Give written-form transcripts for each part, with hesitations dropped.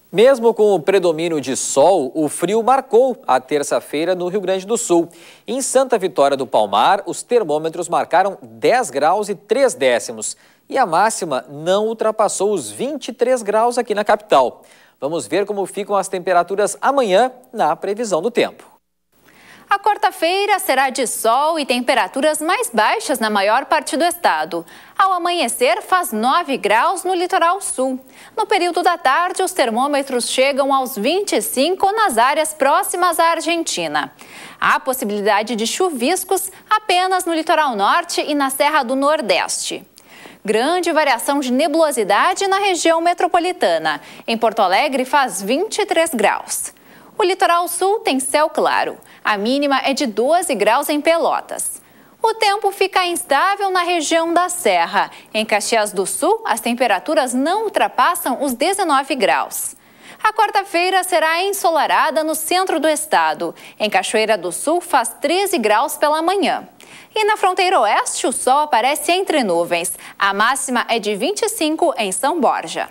Mesmo com o predomínio de sol, o frio marcou a terça-feira no Rio Grande do Sul. Em Santa Vitória do Palmar, os termômetros marcaram 10 graus e 3 décimos. E a máxima não ultrapassou os 23 graus aqui na capital. Vamos ver como ficam as temperaturas amanhã na previsão do tempo. A quarta-feira será de sol e temperaturas mais baixas na maior parte do estado. Ao amanhecer, faz 9 graus no litoral sul. No período da tarde, os termômetros chegam aos 25 nas áreas próximas à Argentina. Há possibilidade de chuviscos apenas no litoral norte e na Serra do Nordeste. Grande variação de nebulosidade na região metropolitana. Em Porto Alegre, faz 23 graus. O litoral sul tem céu claro. A mínima é de 12 graus em Pelotas. O tempo fica instável na região da Serra. Em Caxias do Sul, as temperaturas não ultrapassam os 19 graus. A quarta-feira será ensolarada no centro do estado. Em Cachoeira do Sul, faz 13 graus pela manhã. E na fronteira oeste, o sol aparece entre nuvens. A máxima é de 25 em São Borja.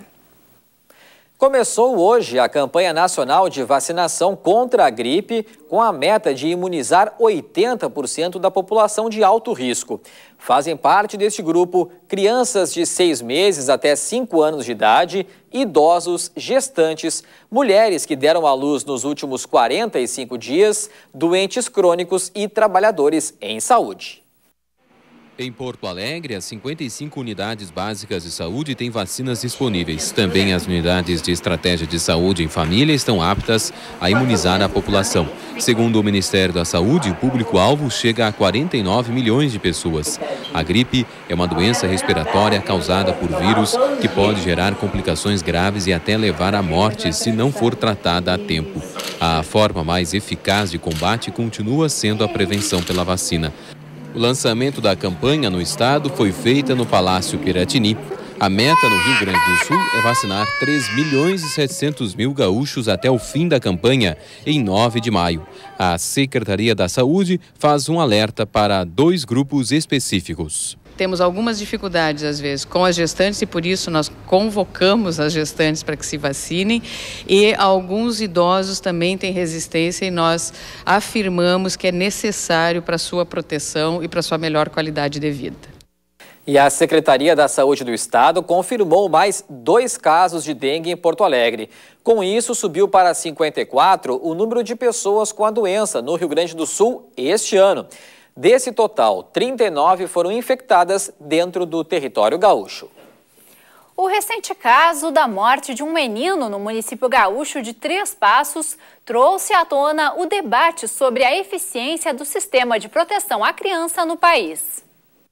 Começou hoje a campanha nacional de vacinação contra a gripe, com a meta de imunizar 80% da população de alto risco. Fazem parte deste grupo crianças de 6 meses até 5 anos de idade, idosos, gestantes, mulheres que deram à luz nos últimos 45 dias, doentes crônicos e trabalhadores em saúde. Em Porto Alegre, as 55 unidades básicas de saúde têm vacinas disponíveis. Também as unidades de estratégia de saúde em família estão aptas a imunizar a população. Segundo o Ministério da Saúde, o público-alvo chega a 49 milhões de pessoas. A gripe é uma doença respiratória causada por vírus que pode gerar complicações graves e até levar à morte se não for tratada a tempo. A forma mais eficaz de combate continua sendo a prevenção pela vacina. O lançamento da campanha no estado foi feita no Palácio Piratini. A meta no Rio Grande do Sul é vacinar 3.700.000 gaúchos até o fim da campanha, em 9 de maio. A Secretaria da Saúde faz um alerta para 2 grupos específicos. Temos algumas dificuldades, às vezes, com as gestantes e por isso nós convocamos as gestantes para que se vacinem. E alguns idosos também têm resistência e nós afirmamos que é necessário para a sua proteção e para a sua melhor qualidade de vida. E a Secretaria da Saúde do Estado confirmou mais 2 casos de dengue em Porto Alegre. Com isso, subiu para 54 o número de pessoas com a doença no Rio Grande do Sul este ano. Desse total, 39 foram infectadas dentro do território gaúcho. O recente caso da morte de um menino no município gaúcho de Três Passos trouxe à tona o debate sobre a eficiência do sistema de proteção à criança no país.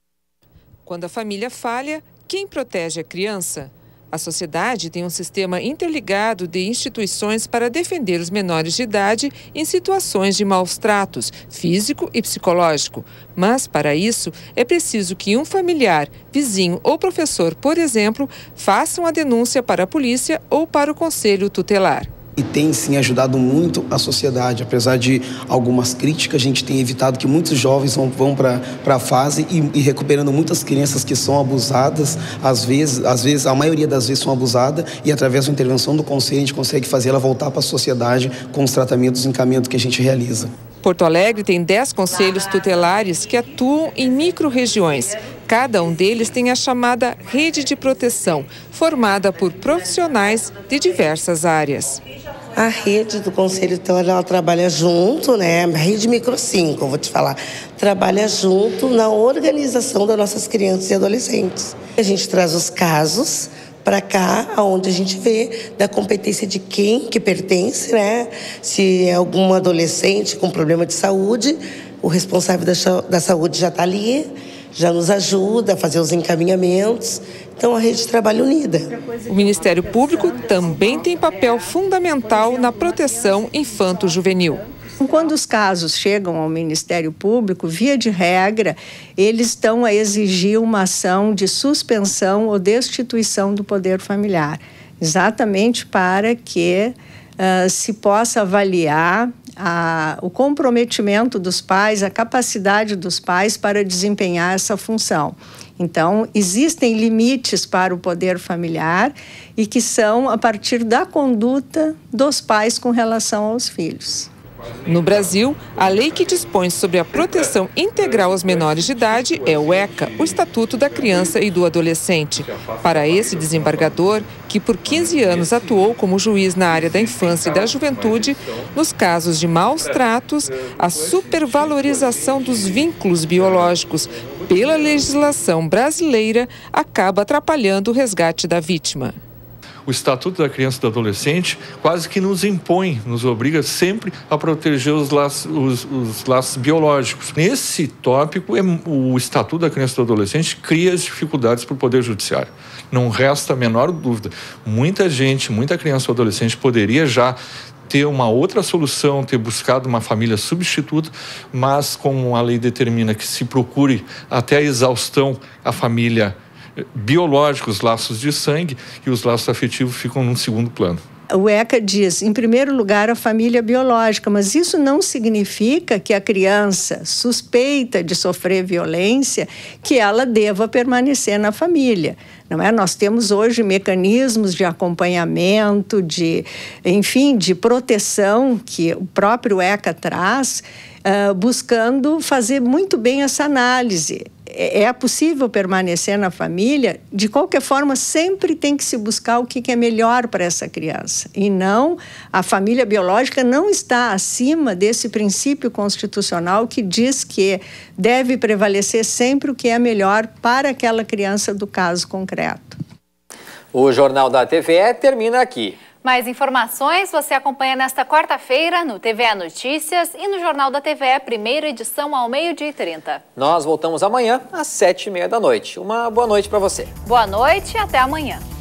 Quando a família falha, quem protege a criança? A sociedade tem um sistema interligado de instituições para defender os menores de idade em situações de maus tratos, físico e psicológico. Mas, para isso, é preciso que um familiar, vizinho ou professor, por exemplo, façam a denúncia para a polícia ou para o conselho tutelar. E tem sim ajudado muito a sociedade, apesar de algumas críticas, a gente tem evitado que muitos jovens vão para a fase e recuperando muitas crianças que são abusadas, às vezes, a maioria das vezes são abusadas e através da intervenção do conselho a gente consegue fazer ela voltar para a sociedade com os tratamentos e encaminhamento que a gente realiza. Porto Alegre tem 10 conselhos tutelares que atuam em micro-regiões. Cada um deles tem a chamada rede de proteção, formada por profissionais de diversas áreas. A rede do Conselho Tutelar, ela trabalha junto, né? A rede Micro 5, eu vou te falar, trabalha junto na organização das nossas crianças e adolescentes. A gente traz os casos para cá, onde a gente vê da competência de quem que pertence, né? Se é algum adolescente com problema de saúde, o responsável da saúde já está ali, já nos ajuda a fazer os encaminhamentos. Então, a rede trabalha unida. O Ministério Público também tem papel fundamental na proteção infanto-juvenil. Quando os casos chegam ao Ministério Público, via de regra, eles estão a exigir uma ação de suspensão ou destituição do poder familiar, exatamente para que se possa avaliar o comprometimento dos pais, a capacidade dos pais para desempenhar essa função. Então, existem limites para o poder familiar e que são a partir da conduta dos pais com relação aos filhos. No Brasil, a lei que dispõe sobre a proteção integral aos menores de idade é o ECA, o Estatuto da Criança e do Adolescente. Para esse desembargador, que por 15 anos atuou como juiz na área da infância e da juventude, nos casos de maus tratos, a supervalorização dos vínculos biológicos pela legislação brasileira acaba atrapalhando o resgate da vítima. O Estatuto da Criança e do Adolescente quase que nos impõe, nos obriga sempre a proteger os laços biológicos. Nesse tópico, o Estatuto da Criança e do Adolescente cria as dificuldades para o Poder Judiciário. Não resta a menor dúvida. Muita gente, muita criança ou adolescente poderia já ter uma outra solução, ter buscado uma família substituta, mas como a lei determina que se procure até a exaustão a família biológica, os laços de sangue, e os laços afetivos ficam num segundo plano. O ECA diz, em primeiro lugar, a família biológica, mas isso não significa que a criança suspeita de sofrer violência, que ela deva permanecer na família. Não é? Nós temos hoje mecanismos de acompanhamento, de proteção que o próprio ECA traz, buscando fazer muito bem essa análise. É possível permanecer na família? De qualquer forma, sempre tem que se buscar o que é melhor para essa criança. E não, a família biológica não está acima desse princípio constitucional que diz que deve prevalecer sempre o que é melhor para aquela criança do caso concreto. O Jornal da TVE termina aqui. Mais informações você acompanha nesta quarta-feira no TVE Notícias e no Jornal da TVE, primeira edição ao 12h30. Nós voltamos amanhã às 7h30 da noite. Uma boa noite para você. Boa noite e até amanhã.